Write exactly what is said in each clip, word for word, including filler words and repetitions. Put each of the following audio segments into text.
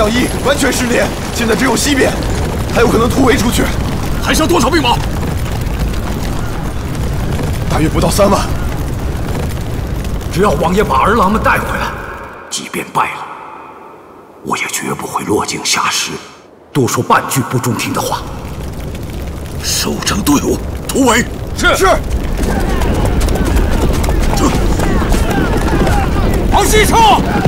两翼完全失联，现在只有西边，还有可能突围出去。 还剩多少兵马？ 大约不到三万。 只要王爷把儿郎们带回来，即便败了，我也绝不会落井下石，多说半句不中听的话。收整队伍，突围！ 是是。 往西撤！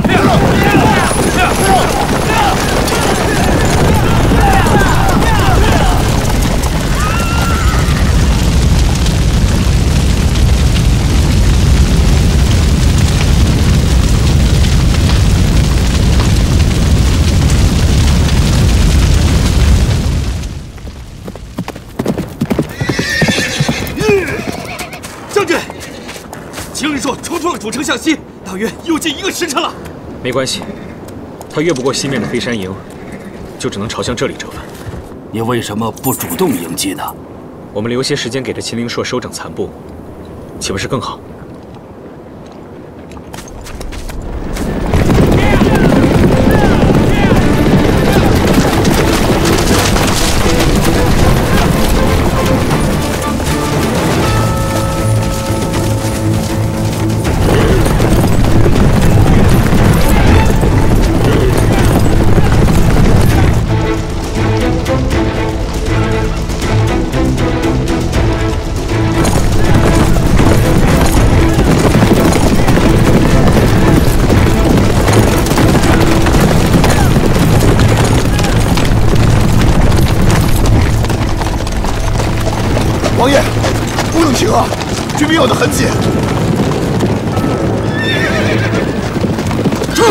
将军，秦人说冲出了主城向西，大约又近一个时辰了。 没关系，他越不过西面的飞山营，就只能朝向这里折返。 你为什么不主动迎击呢？ 我们留些时间给这秦灵硕收整残部，岂不是更好？ 王爷，不能停啊！军兵要得很紧。 撤！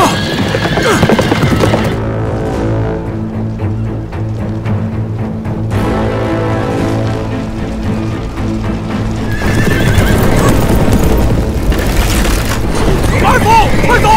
埋伏，快走！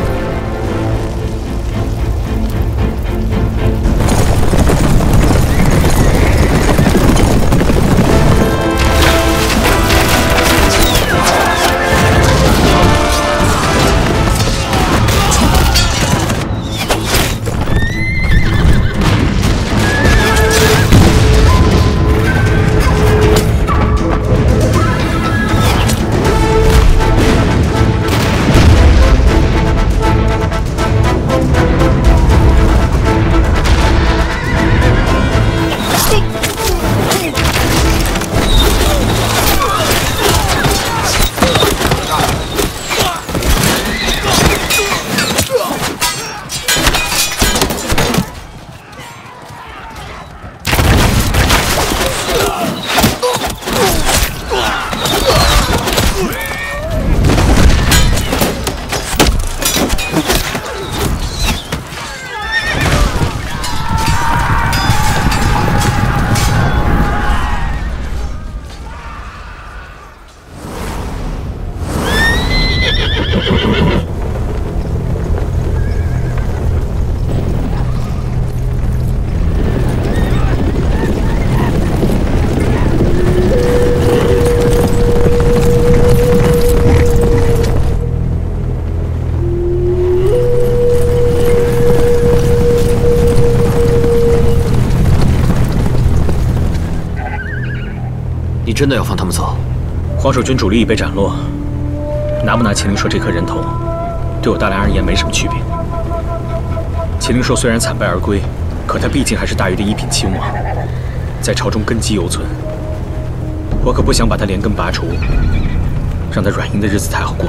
你真的要放他们走？ 黄守军主力已被斩落，拿不拿秦灵硕这颗人头，对我大梁而言没什么区别。秦灵硕虽然惨败而归，可他毕竟还是大禹的一品亲王，在朝中根基犹存。我可不想把他连根拔除，让他软硬的日子太好过。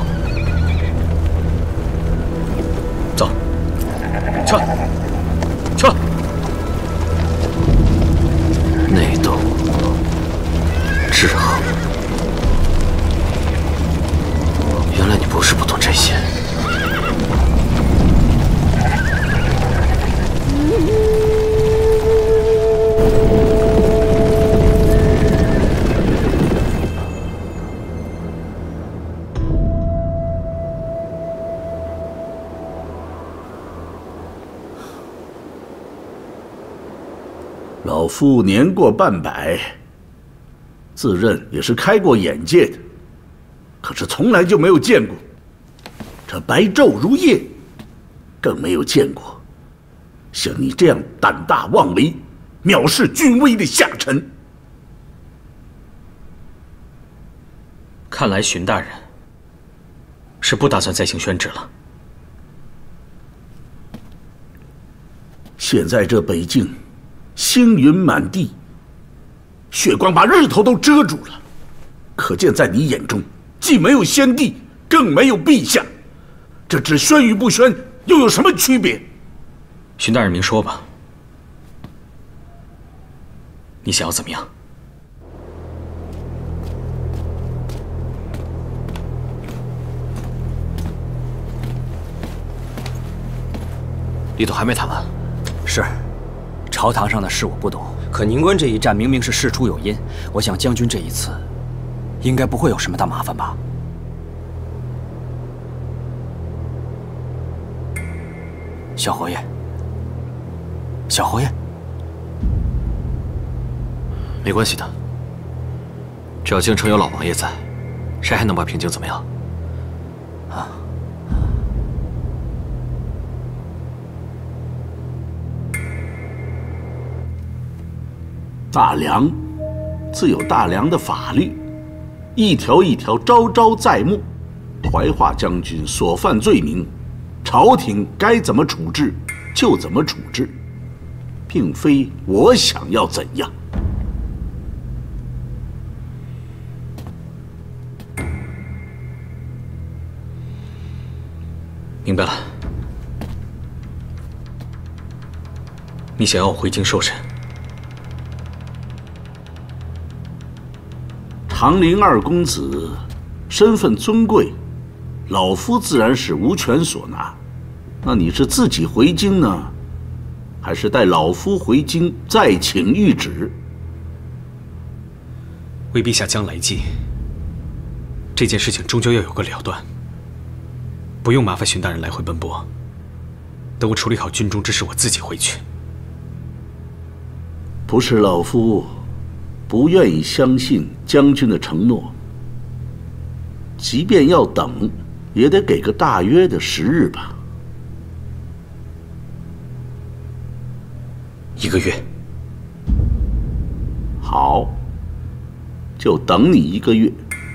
走，撤，撤。 内斗。 制衡，原来你不是不懂这些。 老夫年过半百。 自认也是开过眼界的，可是从来就没有见过这白昼如夜，更没有见过像你这样胆大妄为、藐视君威的下臣。 看来荀大人是不打算再行宣旨了。 现在这北境，星云满地，血光把日头都遮住了，可见在你眼中，既没有先帝，更没有陛下。这只宣与不宣，又有什么区别？ 荀大人明说吧，你想要怎么样？ 里头还没谈完。 是，朝堂上的事我不懂，可宁关这一战明明是事出有因，我想将军这一次应该不会有什么大麻烦吧？小侯爷，小侯爷， 没关系的，只要京城有老王爷在，谁还能把平静怎么样？ 啊。 大梁自有大梁的法律，一条一条朝朝在目。怀化将军所犯罪名，朝廷该怎么处置就怎么处置，并非我想要怎样。 明白了，你想要我回京受审？ 长陵二公子身份尊贵，老夫自然是无权所拿。那你是自己回京呢，还是带老夫回京再请谕旨？ 为陛下将来计，这件事情终究要有个了断，不用麻烦荀大人来回奔波。等我处理好军中之事，我自己回去。 不是老夫不愿意相信将军的承诺，即便要等，也得给个大约的时日吧。 一个月。 好，就等你一个月。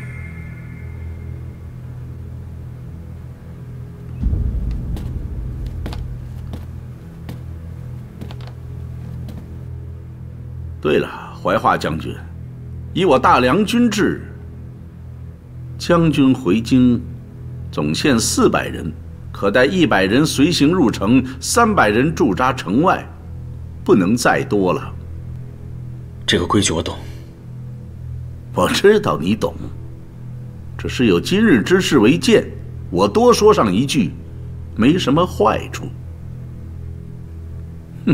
对了，怀化将军，以我大梁军制，将军回京总限四百人，可带一百人随行入城，三百人驻扎城外，不能再多了。 这个规矩我懂。 我知道你懂，只是有今日之事为鉴，我多说上一句，没什么坏处。哼。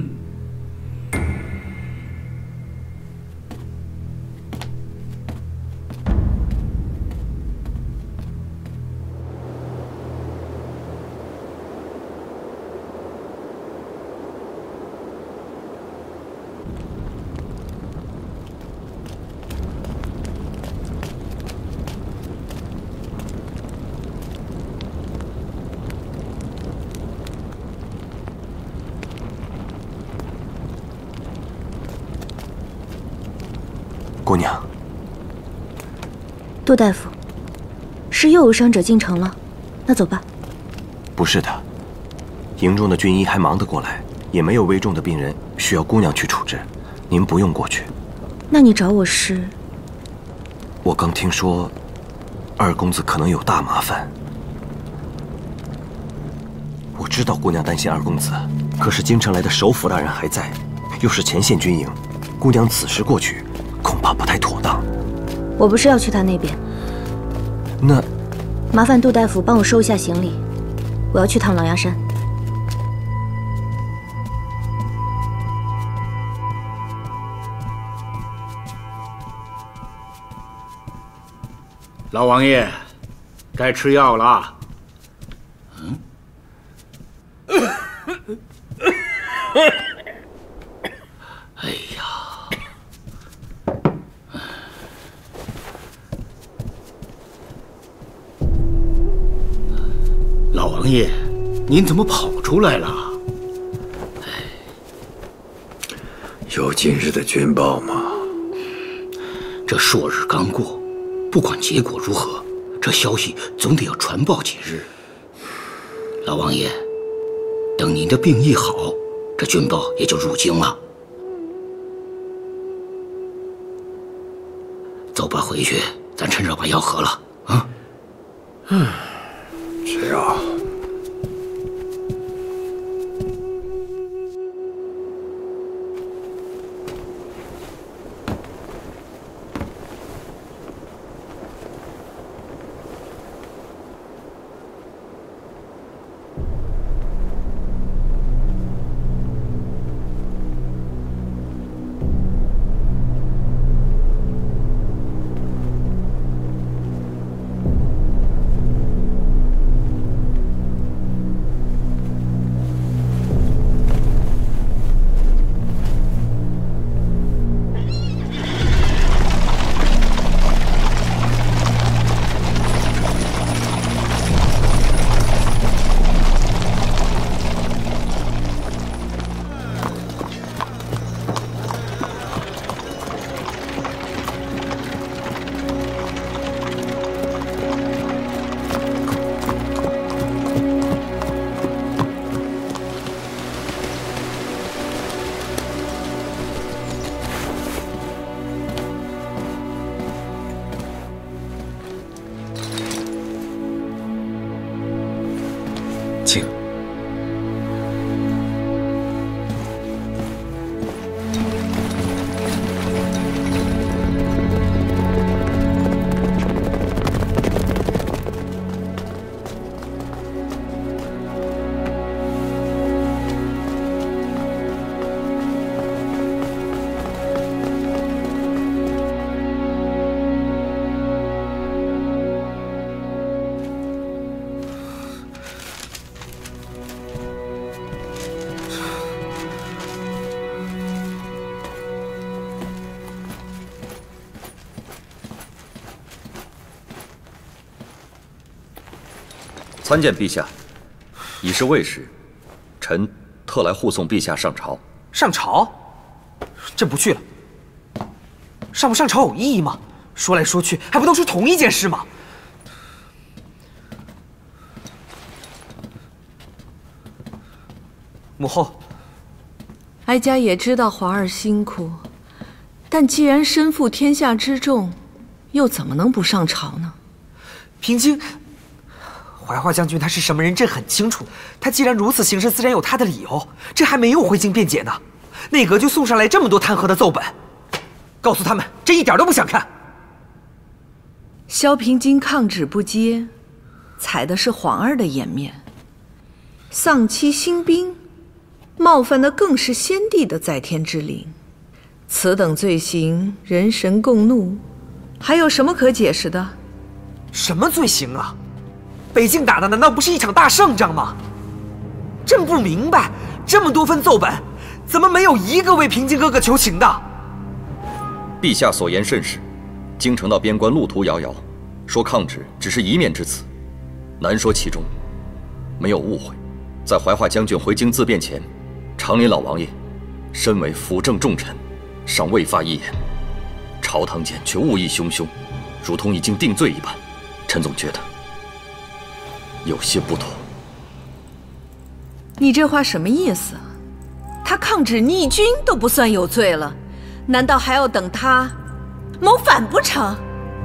姑娘， 杜大夫，是又有伤者进城了，那走吧。 不是的，营中的军医还忙得过来，也没有危重的病人需要姑娘去处置，您不用过去。 那你找我是？ 我刚听说，二公子可能有大麻烦。我知道姑娘担心二公子，可是京城来的首辅大人还在，又是前线军营，姑娘此时过去，恐怕不太妥当。 我不是要去他那边。 那， 麻烦杜大夫帮我收一下行李，我要去趟狼牙山。 老王爷，该吃药了。嗯。哎呀！老王爷，您怎么跑出来了？哎， 有今日的军报吗？ 这朔日刚过，不管结果如何，这消息总得要传报几日。老王爷，等您的病医好，这军报也就入京了。走吧，回去，咱趁热把药喝了啊。 嗯，是啊。 参见陛下，已是未时，臣特来护送陛下上朝。 上朝？朕不去了。上不上朝有意义吗？说来说去，还不都是同一件事吗？母后， 哀家也知道皇儿辛苦，但既然身负天下之重，又怎么能不上朝呢？ 平津。 怀化将军他是什么人，朕很清楚。他既然如此行事，自然有他的理由。这还没有回京辩解呢，内阁就送上来这么多弹劾的奏本，告诉他们，朕一点都不想看。 萧平津抗旨不接，踩的是皇儿的颜面；丧妻兴兵，冒犯的更是先帝的在天之灵。此等罪行，人神共怒，还有什么可解释的？ 什么罪行啊？ 北境打的难道不是一场大胜仗吗？朕不明白，这么多份奏本，怎么没有一个为平津哥哥求情的？ 陛下所言甚是，京城到边关路途遥遥，说抗旨只是一面之词，难说其中没有误会。在怀化将军回京自辩前，长林老王爷身为辅政重臣，尚未发一言，朝堂间却误议汹汹，如同已经定罪一般。臣总觉得 有些不妥。 你这话什么意思？他抗旨逆军都不算有罪了，难道还要等他谋反不成？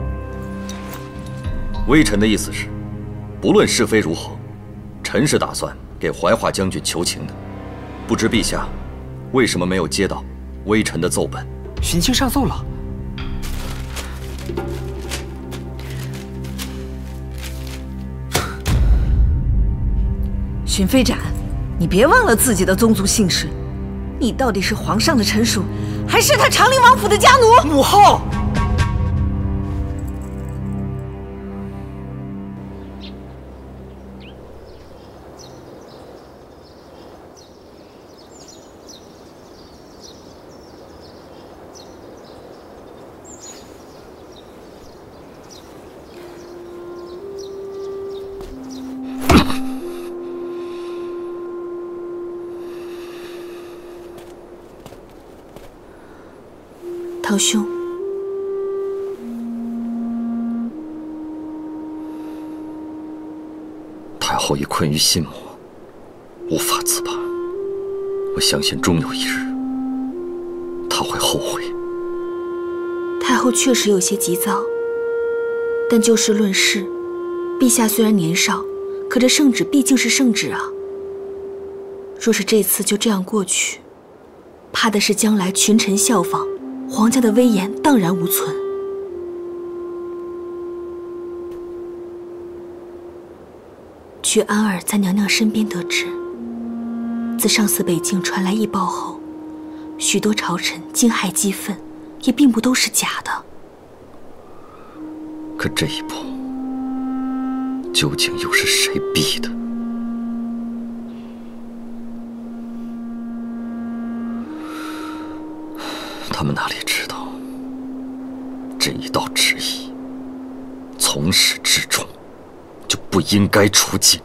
微臣的意思是，不论是非如何，臣是打算给怀化将军求情的。不知陛下为什么没有接到微臣的奏本？ 巡卿上奏了。 荀飞展，你别忘了自己的宗族姓氏。你到底是皇上的臣属，还是他长陵王府的家奴？ 母后， 堂兄， 太后已困于心魔，无法自拔。我相信终有一日，她会后悔。 太后确实有些急躁，但就事论事，陛下虽然年少，可这圣旨毕竟是圣旨啊。若是这次就这样过去，怕的是将来群臣效仿，皇家的威严荡然无存。据安儿在娘娘身边得知，自上次北境传来异报后，许多朝臣惊骇激愤，也并不都是假的。 可这一步，究竟又是谁逼的？他们哪里知道，这一道旨意，从始至终就不应该出境。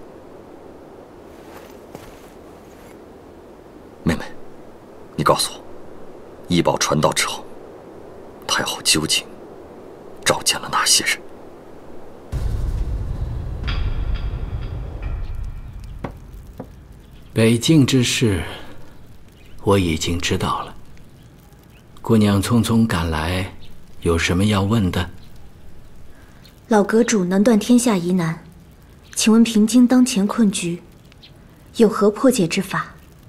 妹妹，你告诉我，异报传到之后，太后究竟召见了哪些人？ 北境之事，我已经知道了。姑娘匆匆赶来，有什么要问的？ 老阁主能断天下疑难，请问平津当前困局，有何破解之法？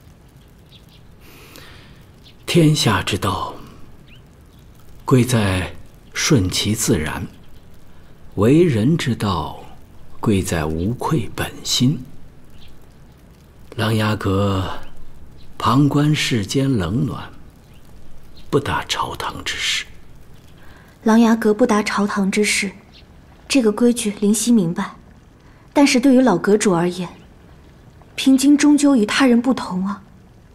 天下之道，贵在顺其自然；为人之道，贵在无愧本心。琅琊阁旁观世间冷暖，不达朝堂之事。 琅琊阁不达朝堂之事，这个规矩灵犀明白。但是对于老阁主而言，平津终究与他人不同啊。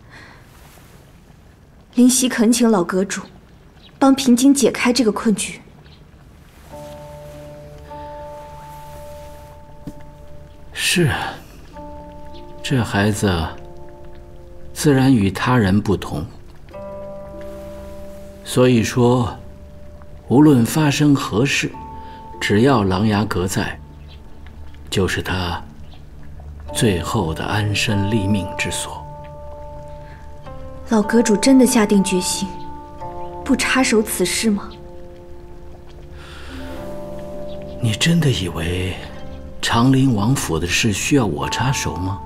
灵犀恳请老阁主帮平津解开这个困局。 是啊，这孩子自然与他人不同。所以说，无论发生何事，只要琅琊阁在，就是他最后的安身立命之所。 老阁主真的下定决心，不插手此事吗？ 你真的以为长陵王府的事需要我插手吗？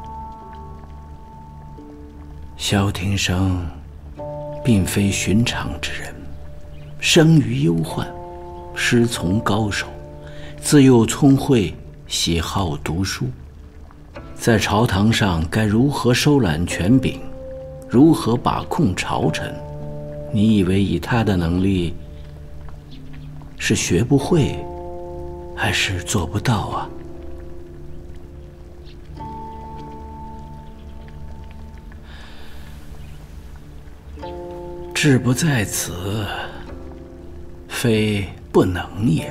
萧庭生并非寻常之人，生于忧患，师从高手，自幼聪慧，喜好读书。在朝堂上该如何收揽权柄，如何把控朝臣，你以为以他的能力是学不会，还是做不到啊？志不在此，非不能也。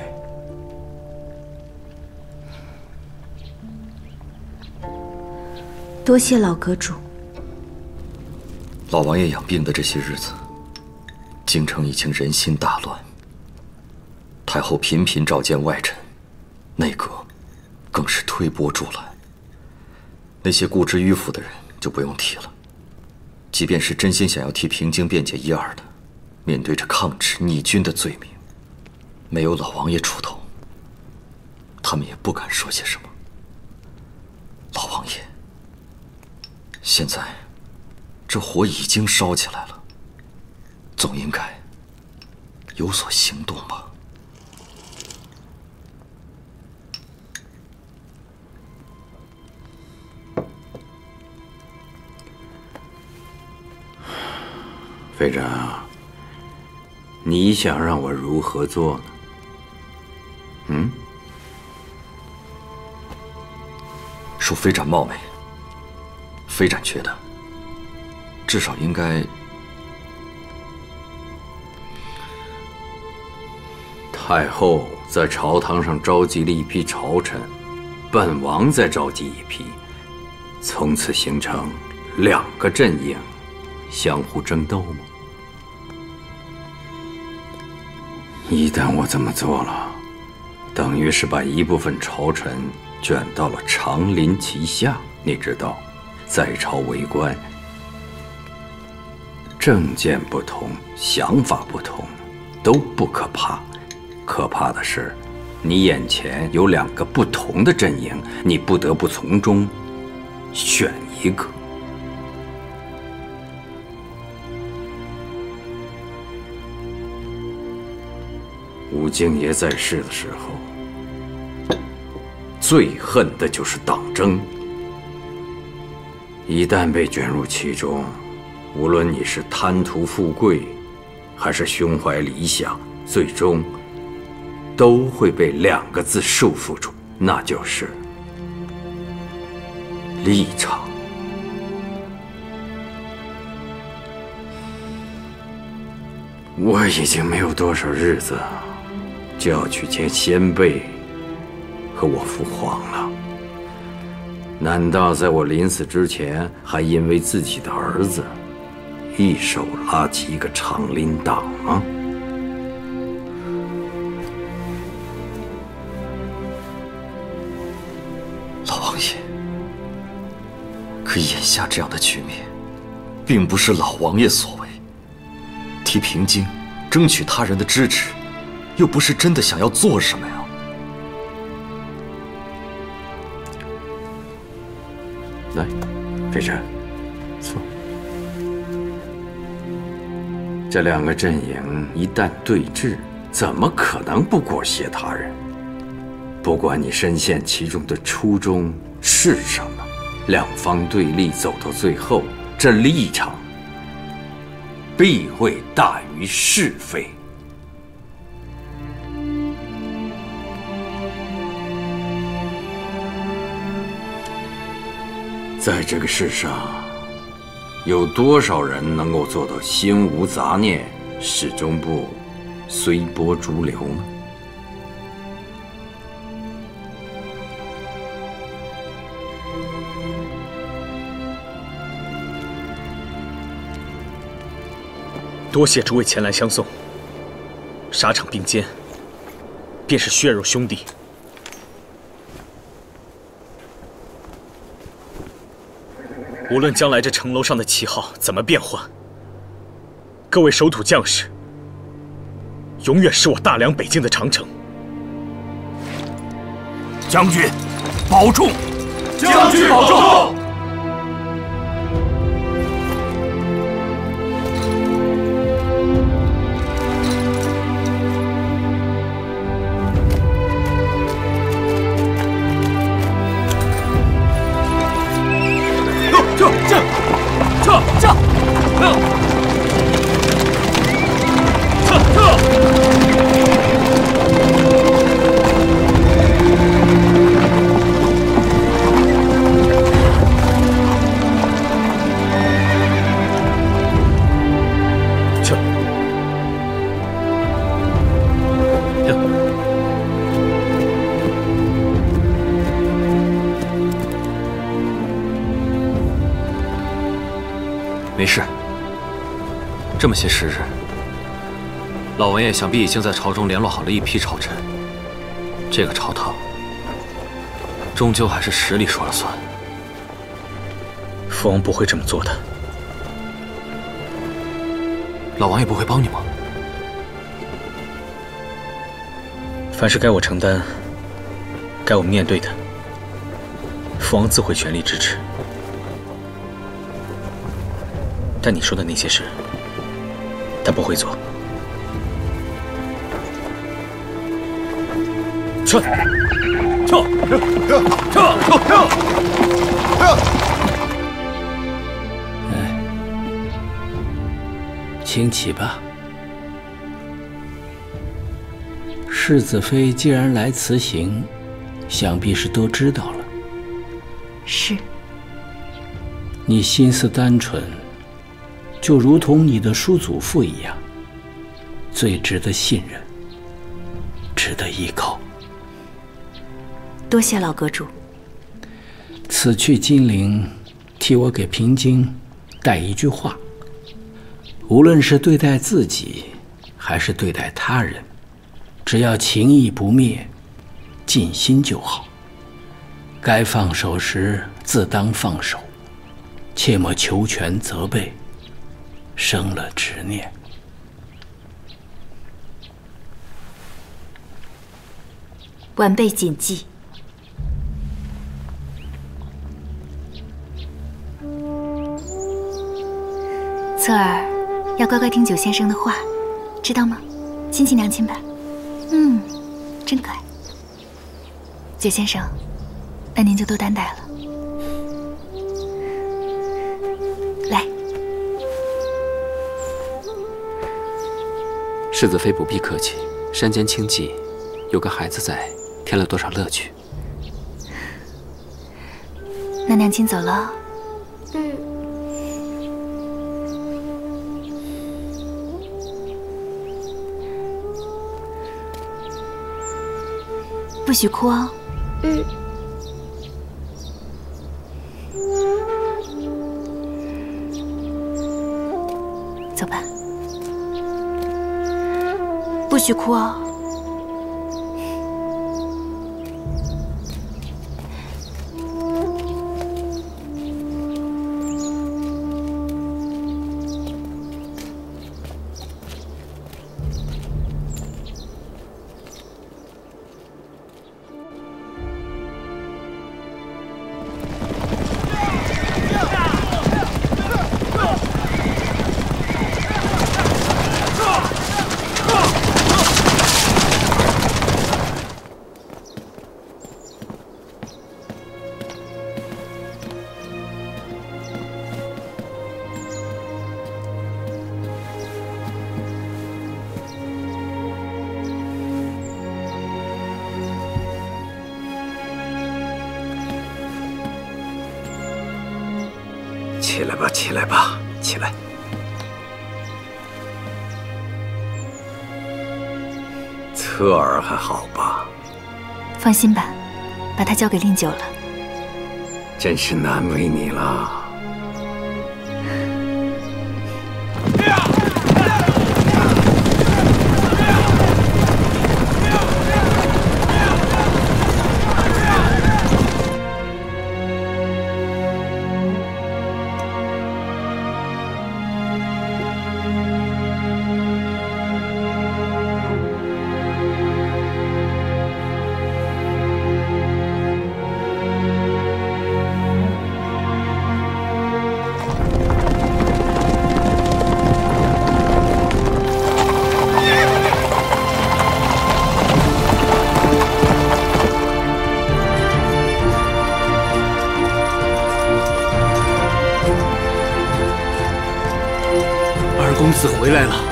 多谢老阁主。 老王爷养病的这些日子，京城已经人心大乱，太后频频召见外臣，内阁更是推波助澜。那些固执迂腐的人就不用提了，即便是真心想要替平津辩解一二的，面对着抗旨逆军的罪名，没有老王爷出头，他们也不敢说些什么。老王爷，现在这火已经烧起来了，总应该有所行动吧？ 妃长啊，你想让我如何做呢？嗯？ 恕妃长冒昧，妃长觉得，至少应该…… 太后在朝堂上召集了一批朝臣，本王再召集一批，从此形成两个阵营，相互争斗吗？ 一旦我这么做了，等于是把一部分朝臣卷到了长林旗下。你知道，在朝为官，政见不同，想法不同，都不可怕。可怕的是，你眼前有两个不同的阵营，你不得不从中选一个。武敬爷在世的时候，最恨的就是党争。一旦被卷入其中，无论你是贪图富贵，还是胸怀理想，最终都会被两个字束缚住，那就是立场。我已经没有多少日子就要去见先辈和我父皇了。难道在我临死之前，还因为自己的儿子一手拉起一个长林党吗？ 老王爷，可眼下这样的局面，并不是老王爷所为。替平津争取他人的支持，又不是真的想要做什么呀？ 来，飞臣，坐。这两个阵营一旦对峙，怎么可能不裹挟他人？不管你深陷其中的初衷是什么，两方对立走到最后，这立场必会大于是非。在这个世上，有多少人能够做到心无杂念，始终不随波逐流呢？ 多谢诸位前来相送。沙场并肩，便是血肉兄弟。无论将来这城楼上的旗号怎么变换，各位守土将士，永远是我大梁北境的长城。 将军，保重！ 将军保重！ 没事。这么些时日，老王爷想必已经在朝中联络好了一批朝臣。这个朝堂，终究还是实力说了算。 父王不会这么做的。 老王爷不会帮你吗？ 凡是该我承担、该我面对的，父王自会全力支持。但你说的那些事，他不会做。撤！撤！撤！撤！撤！撤！ 哎，请起吧。世子妃既然来辞行，想必是都知道了。 是。 你心思单纯，就如同你的叔祖父一样，最值得信任，值得依靠。 多谢老阁主。 此去金陵，替我给平津带一句话：无论是对待自己，还是对待他人， 只要情义不灭，尽心就好。该放手时自当放手，切莫求全责备，生了执念。 晚辈谨记。侧儿要乖乖听九先生的话，知道吗？亲亲娘亲吧。嗯，真可爱。九先生，那您就多担待了。来， 世子妃不必客气，山间清寂，有个孩子在，添了多少乐趣。 那娘亲走了。 嗯。 不许哭哦。 嗯。 走吧。不许哭哦。 起来吧，起来吧，起来。侧儿还好吧？ 放心吧，把他交给令九了。 真是难为你了。 公子回来了。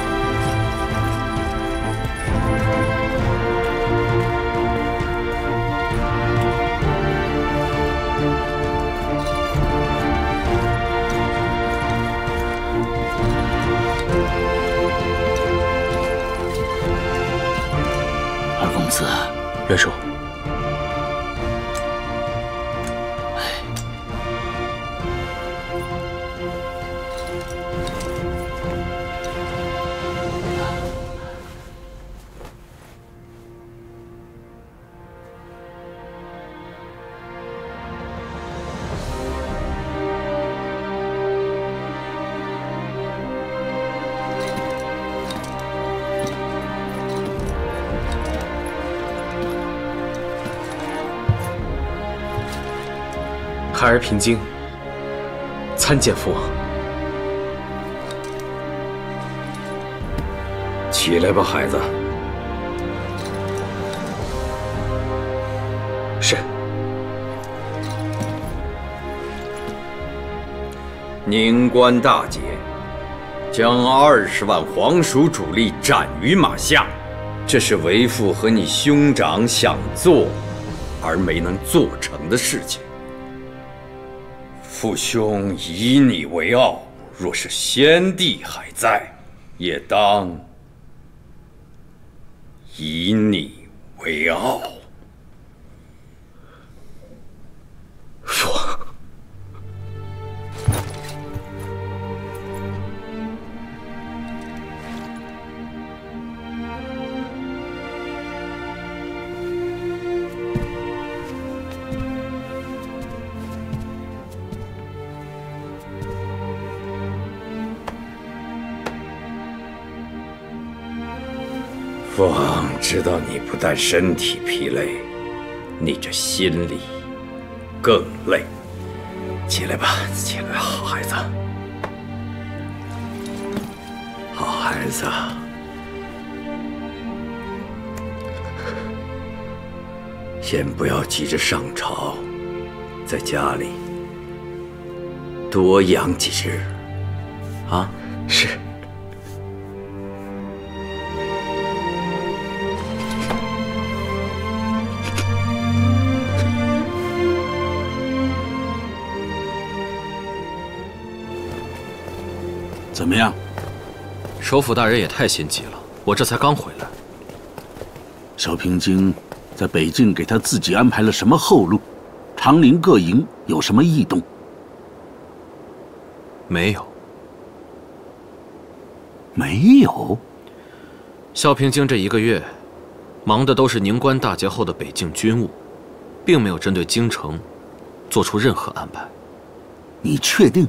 二公子， 元叔。孩儿平京，参见父王。 起来吧，孩子。 是。 宁官大捷，将二十万皇属主力斩于马下，这是为父和你兄长想做而没能做成的事情。父兄以你为傲，若是先帝还在，也当以你为傲。 父王， 父王知道你不但身体疲累，你这心里更累。起来吧，起来，好孩子，好孩子。先不要急着上朝，在家里多养几日，啊？ 是。 怎么样？ 首府大人也太心急了，我这才刚回来。 萧平京在北境给他自己安排了什么后路？长陵各营有什么异动？ 没有。 没有。 萧平京这一个月，忙的都是宁关大捷后的北境军务，并没有针对京城做出任何安排。 你确定？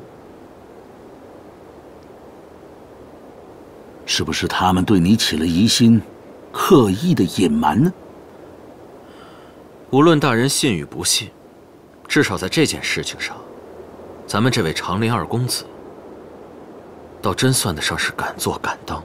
是不是他们对你起了疑心，刻意的隐瞒呢？ 无论大人信与不信，至少在这件事情上，咱们这位长林二公子，倒真算得上是敢做敢当。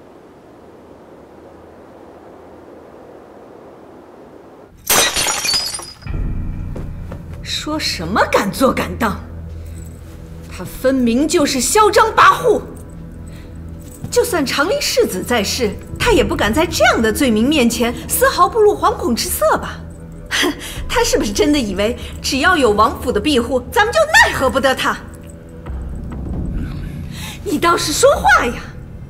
说什么敢做敢当？他分明就是嚣张跋扈。就算长林世子在世，他也不敢在这样的罪名面前丝毫不露惶恐之色吧？哼，他是不是真的以为只要有王府的庇护，咱们就奈何不得他？你倒是说话呀！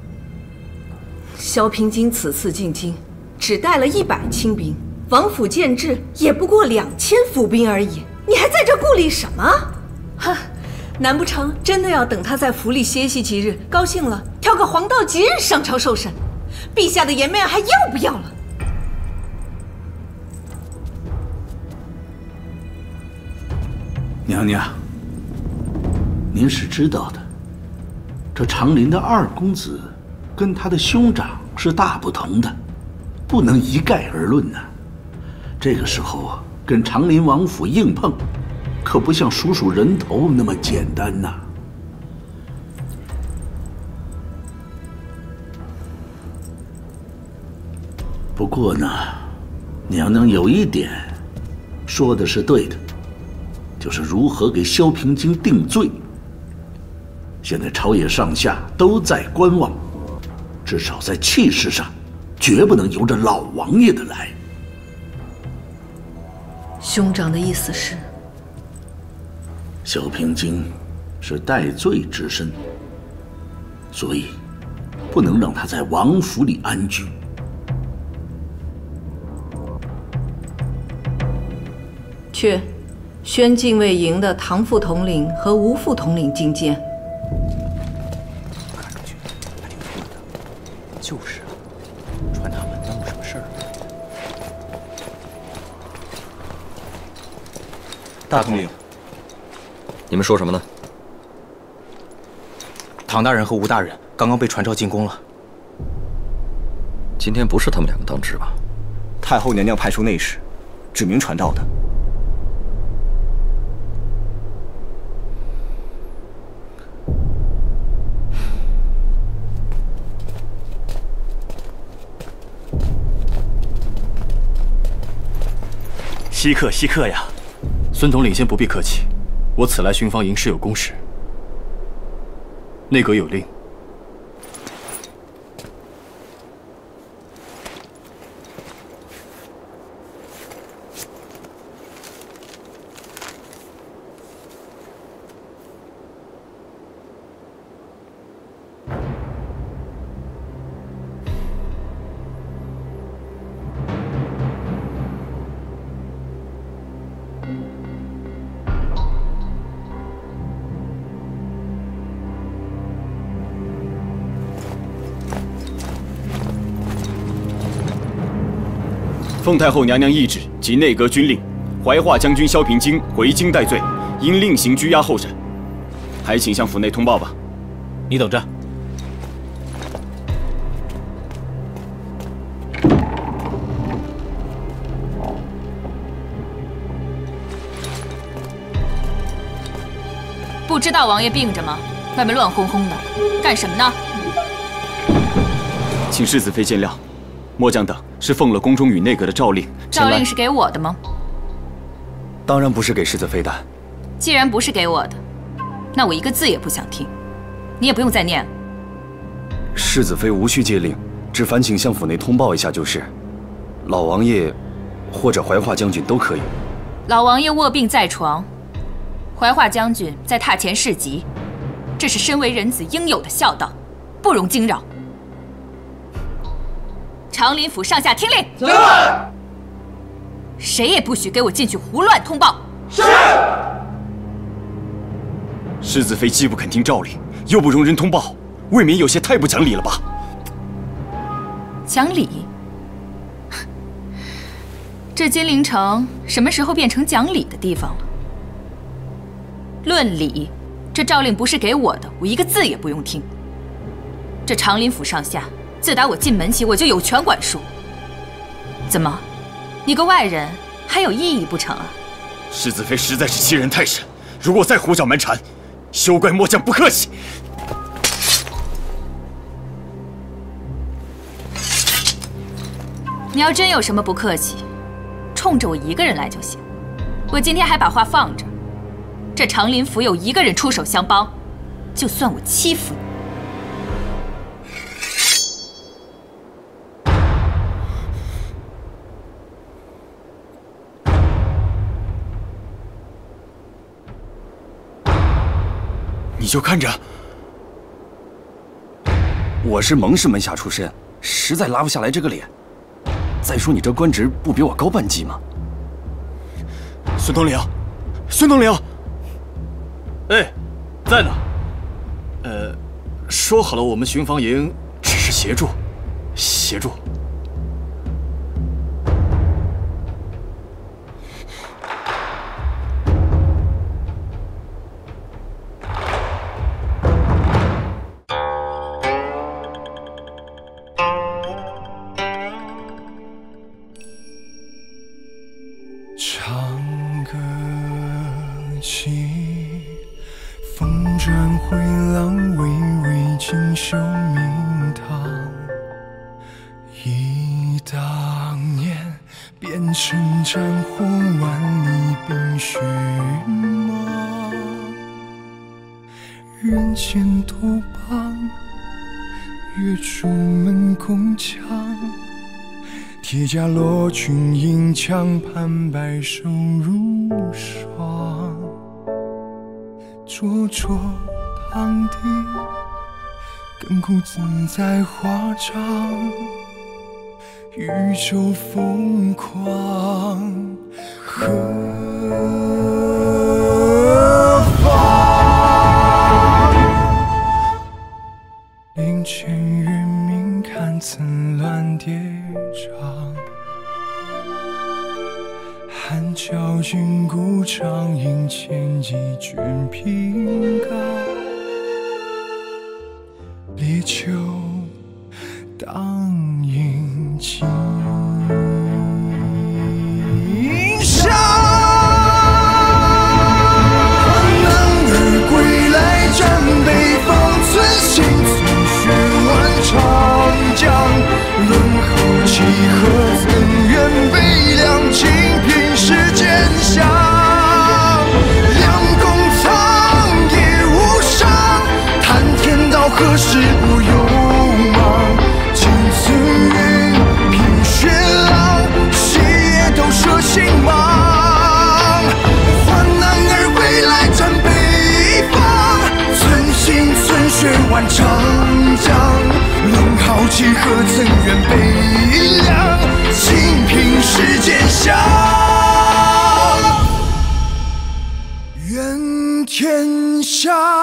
萧平京此次进京，只带了一百清兵，王府建制也不过两千府兵而已，你还在这顾虑什么？哼！难不成真的要等他在府里歇息几日，高兴了挑个黄道吉日上朝受审？陛下的颜面还要不要了？ 娘娘，您是知道的，这长林的二公子跟他的兄长是大不同的，不能一概而论呢。这个时候跟长林王府硬碰，可不像数数人头那么简单呐。不过呢，娘娘有一点说的是对的，就是如何给萧平京定罪。现在朝野上下都在观望，至少在气势上，绝不能由着老王爷的来。 兄长的意思是？ 萧平京是戴罪之身，所以不能让他在王府里安居。 去，宣禁卫营的唐副统领和吴副统领觐见。 看出去还挺顺的。就是啊，传他们耽误什么事儿？大统领。 你们说什么呢？ 唐大人和吴大人刚刚被传召进宫了。 今天不是他们两个当值吧？ 太后娘娘派出内侍，指明传召的。 稀客，稀客呀！孙统领先不必客气。我此来巡防营是有公事。内阁有令， 奉太后娘娘懿旨及内阁军令，怀化将军萧平京回京戴罪，应另行拘押候审。还请向府内通报吧。你等着。 不知道王爷病着吗？外面乱哄哄的，干什么呢？ 请世子妃见谅，末将等是奉了宫中与内阁的诏令。 诏令是给我的吗？ 当然不是给世子妃的。 既然不是给我的，那我一个字也不想听。你也不用再念了。 世子妃无需接令，只烦请向府内通报一下就是。老王爷，或者怀化将军都可以。 老王爷卧病在床，怀化将军在榻前侍疾，这是身为人子应有的孝道，不容惊扰。长林府上下听令。是。谁也不许给我进去胡乱通报。是。 世子妃既不肯听诏令，又不容人通报，未免有些太不讲理了吧？ 讲理？这金陵城什么时候变成讲理的地方了？论理，这诏令不是给我的，我一个字也不用听。这长林府上下，自打我进门起，我就有权管束。怎么，你个外人还有异议不成啊？ 世子妃实在是欺人太甚，如果再胡搅蛮缠，休怪末将不客气。 你要真有什么不客气，冲着我一个人来就行。我今天还把话放着，这长林府有一个人出手相帮，就算我欺负你。 你就看着，我是蒙氏门下出身，实在拉不下来这个脸。再说你这官职不比我高半级吗？孙统领，孙统领， 哎，在呢。呃，说好了，我们巡防营只是协助，协助。 战火万里冰雪吗？人间多邦，月出门宫墙，铁甲罗裙银枪，盘白首如霜。灼灼堂弟，亘古自在华章。宇宙疯狂，何方？林间月明，看层峦叠嶂。汉教军鼓掌，引千骑卷平冈。烈酒当饮尽。上，患难而归来，战北方，寸心寸血万长江。论后期何曾远悲凉，清平世间香。两公苍野无伤，谈天道何时不勇莽？金丝云，凭雪浪，细叶都涉心芒。患难而归来战北方，寸心寸血万长江。论豪气何曾远悲凉，清平世间香。愿天下